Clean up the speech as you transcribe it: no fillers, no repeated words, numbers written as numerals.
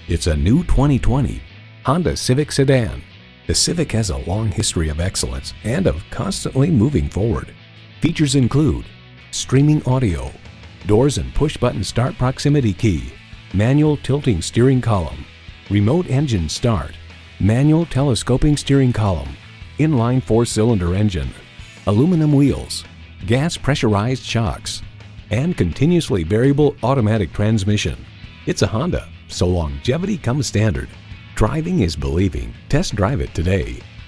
It's a new 2020 Honda Civic sedan. The Civic has a long history of excellence and of constantly moving forward. Features include streaming audio, doors and push-button start proximity key, manual tilting steering column, remote engine start, manual telescoping steering column, inline 4-cylinder engine, aluminum wheels, gas pressurized shocks, and continuously variable automatic transmission. It's a Honda, so longevity comes standard. Driving is believing. Test drive it today.